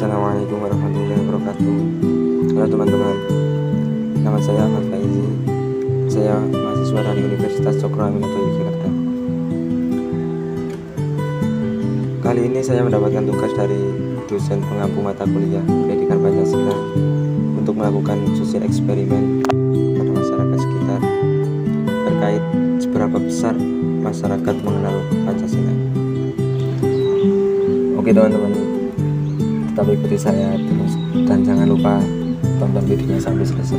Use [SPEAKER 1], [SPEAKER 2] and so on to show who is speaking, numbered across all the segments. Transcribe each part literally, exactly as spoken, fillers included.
[SPEAKER 1] Assalamualaikum warahmatullahi wabarakatuh. Halo teman-teman, nama saya Ahmad Faizi. Saya mahasiswa dari Universitas Cokro Aminoto Yogyakarta. Kali ini saya mendapatkan tugas dari dosen pengampu mata kuliah Pendidikan Pancasila untuk melakukan sosial eksperimen pada masyarakat sekitar terkait seberapa besar masyarakat mengenal Pancasila. Oke teman-teman, tetap ikuti saya terus dan jangan lupa tonton videonya sampai selesai.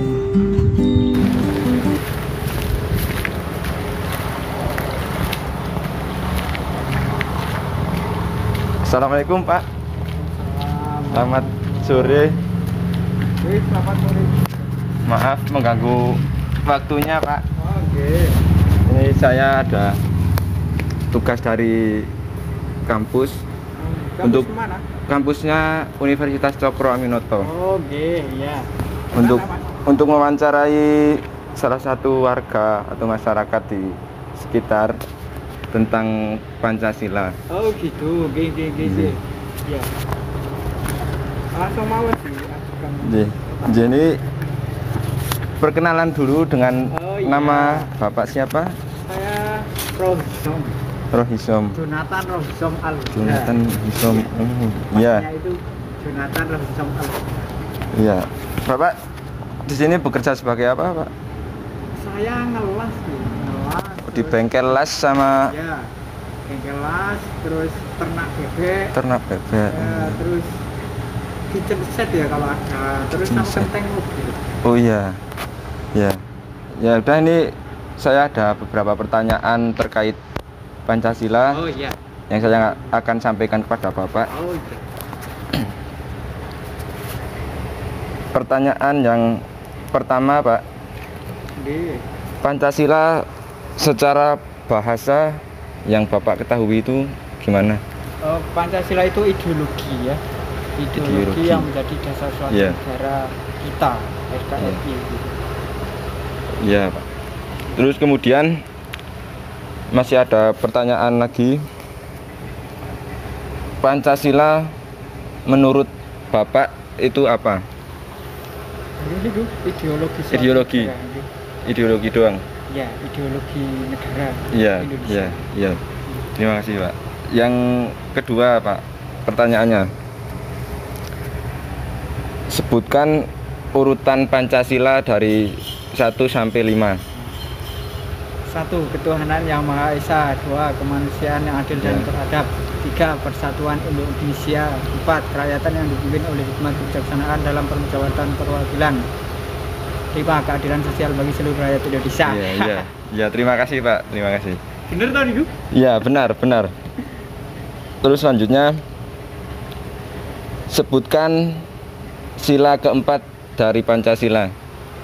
[SPEAKER 2] Assalamualaikum Pak. Selamat sore.
[SPEAKER 3] Selamat sore.
[SPEAKER 2] Maaf mengganggu waktunya Pak.
[SPEAKER 3] Oke.
[SPEAKER 2] Ini saya ada tugas dari kampus.
[SPEAKER 3] Kampus
[SPEAKER 2] Untuk
[SPEAKER 3] kemana?
[SPEAKER 2] Kampusnya Universitas Cokro Aminoto.
[SPEAKER 3] Oke, iya.
[SPEAKER 2] Untuk
[SPEAKER 3] Kenapa?
[SPEAKER 2] untuk mewawancarai salah satu warga atau masyarakat di sekitar tentang Pancasila.
[SPEAKER 3] Oh gitu, oke oke oke.
[SPEAKER 2] Iya.
[SPEAKER 3] Iya. Langsung mau sih ajukan.
[SPEAKER 2] Jadi, jadi perkenalan dulu dengan
[SPEAKER 3] Oh, iya.
[SPEAKER 2] nama Bapak siapa?
[SPEAKER 3] Saya Rohisom.
[SPEAKER 2] Rohisom.
[SPEAKER 3] Jonathan Rohisom Al.
[SPEAKER 2] Jonathan Hisom. Oh, iya.
[SPEAKER 3] Namanya itu Jonathan Rohisom Al.
[SPEAKER 2] Iya. Bapak di sini bekerja sebagai apa, Pak?
[SPEAKER 3] Saya ngelas nih, ngelas.
[SPEAKER 2] Di
[SPEAKER 3] terus-
[SPEAKER 2] bengkel las sama
[SPEAKER 3] Ya. Bengkel las, terus ternak bebek.
[SPEAKER 2] ternak bebek.
[SPEAKER 3] Ya, terus kitchen set ya kalau ada, terus
[SPEAKER 2] Kitchen
[SPEAKER 3] sama
[SPEAKER 2] set.
[SPEAKER 3] kenteng mobil.
[SPEAKER 2] Oh iya. Ya. Ya udah, ini saya ada beberapa pertanyaan terkait Pancasila
[SPEAKER 3] Oh iya.
[SPEAKER 2] yang saya akan sampaikan kepada Bapak.
[SPEAKER 3] Oh iya.
[SPEAKER 2] Pertanyaan yang pertama, Pak.
[SPEAKER 3] Oke.
[SPEAKER 2] Pancasila secara bahasa yang Bapak ketahui itu gimana?
[SPEAKER 3] Oh, Pancasila itu ideologi ya. Ideologi,
[SPEAKER 2] Ideologi.
[SPEAKER 3] yang menjadi dasar suatu
[SPEAKER 2] Iya.
[SPEAKER 3] negara kita, N K R I. Gitu.
[SPEAKER 2] Iya, Pak. Terus kemudian masih ada pertanyaan lagi. Pancasila menurut Bapak itu apa?
[SPEAKER 3] Ini itu ideologi. suatu
[SPEAKER 2] Ideologi.
[SPEAKER 3] negara, gitu.
[SPEAKER 2] Ideologi doang.
[SPEAKER 3] Ya, ideologi negara
[SPEAKER 2] Iya,
[SPEAKER 3] Indonesia.
[SPEAKER 2] iya, iya. Terima kasih, Pak. Yang kedua, Pak, pertanyaannya. Sebutkan urutan Pancasila dari satu sampai lima.
[SPEAKER 3] Satu, ketuhanan yang Maha Esa. Dua, kemanusiaan yang adil dan
[SPEAKER 2] Ya.
[SPEAKER 3] beradab. Tiga, persatuan Indonesia. Empat, kerakyatan yang dipimpin oleh hikmat kebijaksanaan dalam permusyawaratan perwakilan. Lima, keadilan sosial bagi seluruh rakyat Indonesia.
[SPEAKER 2] Iya, iya. Iya, terima kasih, Pak. Terima kasih.
[SPEAKER 3] Bener tadi itu?
[SPEAKER 2] Iya, benar, benar. Terus selanjutnya, sebutkan sila keempat dari Pancasila.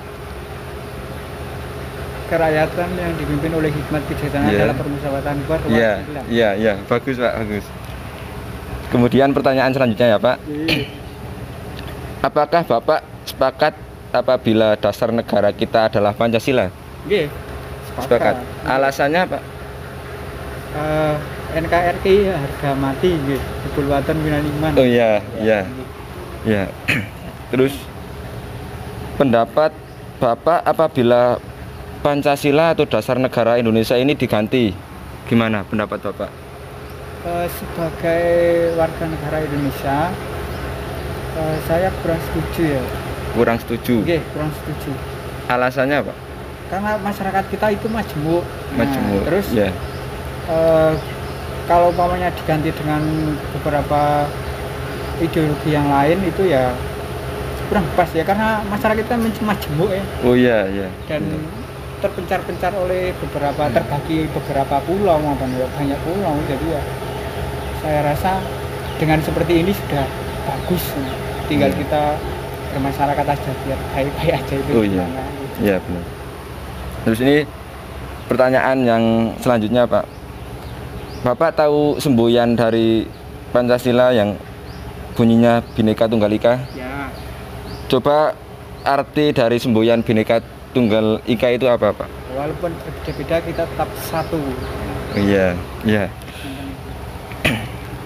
[SPEAKER 3] Kerakyatan yang dipimpin oleh hikmat kebijaksanaan
[SPEAKER 2] Iya.
[SPEAKER 3] dalam permusyawaratan
[SPEAKER 2] Iya,
[SPEAKER 3] perwakilan.
[SPEAKER 2] iya, iya. Bagus, Pak, bagus. Kemudian pertanyaan selanjutnya ya, Pak.
[SPEAKER 3] Iya.
[SPEAKER 2] Apakah Bapak sepakat apabila dasar negara kita adalah Pancasila?
[SPEAKER 3] Oke.
[SPEAKER 2] Sepakat. Alasannya, Pak?
[SPEAKER 3] Eh, N K R I harga mati nggih, kepulwatan Winaniman.
[SPEAKER 2] Oh iya, iya. Ya. Terus pendapat Bapak apabila Pancasila atau dasar negara Indonesia ini diganti, gimana pendapat Bapak?
[SPEAKER 3] Eh, sebagai warga negara Indonesia, eh, saya kurang setuju ya.
[SPEAKER 2] Kurang setuju.
[SPEAKER 3] Oke, kurang setuju.
[SPEAKER 2] Alasannya, Pak?
[SPEAKER 3] Karena masyarakat kita itu majemuk. Nah,
[SPEAKER 2] Majemuk.
[SPEAKER 3] terus
[SPEAKER 2] Ya.
[SPEAKER 3] eh, kalau umpamanya diganti dengan beberapa ideologi yang lain itu ya kurang pas ya, karena masyarakat kita majemuk ya,
[SPEAKER 2] Oh iya, iya.
[SPEAKER 3] dan
[SPEAKER 2] Iya.
[SPEAKER 3] terpencar-pencar oleh beberapa, terbagi beberapa pulau maupun ya banyak pulau. Jadi ya saya rasa dengan seperti ini sudah bagus, tinggal
[SPEAKER 2] Hmm.
[SPEAKER 3] kita bermasyarakat aja biar baik-baik aja itu.
[SPEAKER 2] Oh iya.
[SPEAKER 3] gimana, gitu.
[SPEAKER 2] Iya, benar. Terus ini pertanyaan yang selanjutnya, Pak. Bapak tahu semboyan dari Pancasila yang bunyinya Bhinneka Tunggal Ika?
[SPEAKER 3] Ya,
[SPEAKER 2] Coba arti dari semboyan Bhinneka Tunggal Ika itu apa, Pak?
[SPEAKER 3] walaupun berbeda-beda kita tetap satu.
[SPEAKER 2] Iya, iya.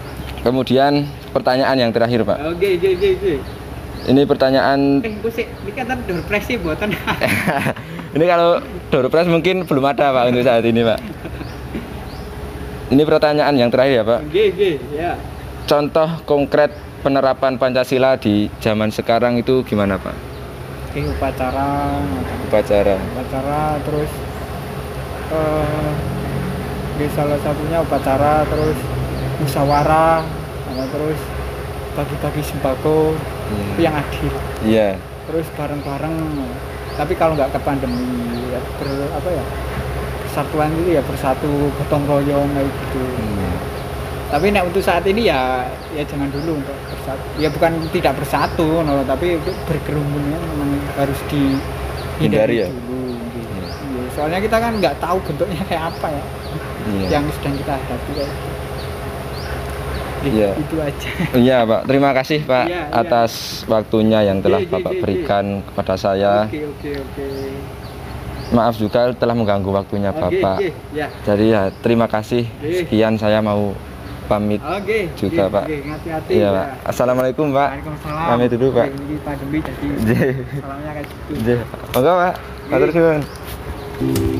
[SPEAKER 2] Kemudian pertanyaan yang terakhir, Pak.
[SPEAKER 3] Oke, oke, oke, oke.
[SPEAKER 2] Ini pertanyaan.
[SPEAKER 3] Eh, busik, ini kan door prize sih buatan.
[SPEAKER 2] Ini kalau door prize mungkin belum ada, Pak, untuk saat ini, Pak. Ini pertanyaan yang terakhir ya, Pak.
[SPEAKER 3] Oke, oke, ya.
[SPEAKER 2] Contoh konkret penerapan Pancasila di zaman sekarang itu gimana, Pak?
[SPEAKER 3] Oke, upacara,
[SPEAKER 2] Upacara.
[SPEAKER 3] upacara terus eh di salah satunya upacara terus musyawarah, sama terus bagi-bagi sembako itu yang adil.
[SPEAKER 2] Iya.
[SPEAKER 3] Terus bareng-bareng, tapi kalau nggak ke pandemi ya ber, apa ya persatuan itu ya bersatu gotong royong kayak gitu.
[SPEAKER 2] Hmm.
[SPEAKER 3] Tapi nek untuk saat ini ya ya jangan dulu untuk bersatu. Ya bukan tidak bersatu, no, tapi untuk berkerumunnya memang harus
[SPEAKER 2] Hindari
[SPEAKER 3] dihindari
[SPEAKER 2] ya?
[SPEAKER 3] dulu. Gitu.
[SPEAKER 2] Iya.
[SPEAKER 3] Iya, soalnya kita kan nggak tahu bentuknya kayak apa ya
[SPEAKER 2] Iya.
[SPEAKER 3] yang sedang kita hadapi. Kayak gitu.
[SPEAKER 2] Iya.
[SPEAKER 3] Itu aja.
[SPEAKER 2] Iya, Pak. Terima kasih, Pak,
[SPEAKER 3] Iya, iya.
[SPEAKER 2] atas waktunya yang telah
[SPEAKER 3] Iya, iya,
[SPEAKER 2] Bapak
[SPEAKER 3] iya, iya.
[SPEAKER 2] berikan kepada saya.
[SPEAKER 3] Oke, oke, oke.
[SPEAKER 2] Maaf juga telah mengganggu waktunya
[SPEAKER 3] Oke,
[SPEAKER 2] Bapak.
[SPEAKER 3] oke, ya.
[SPEAKER 2] Jadi ya terima kasih.
[SPEAKER 3] Oke.
[SPEAKER 2] Sekian saya mau pamit.
[SPEAKER 3] Oke,
[SPEAKER 2] Juga,
[SPEAKER 3] oke,
[SPEAKER 2] Pak.
[SPEAKER 3] oke, hati-hati.
[SPEAKER 2] Iya,
[SPEAKER 3] ya.
[SPEAKER 2] Pak. Assalamualaikum, Pak.
[SPEAKER 3] Waalaikumsalam.
[SPEAKER 2] Pamit dulu, Pak.
[SPEAKER 3] Oke, ini pandemi jadi
[SPEAKER 2] J.
[SPEAKER 3] salamnya kayak gitu.
[SPEAKER 2] J. Monggo, Pak. Matur suwun.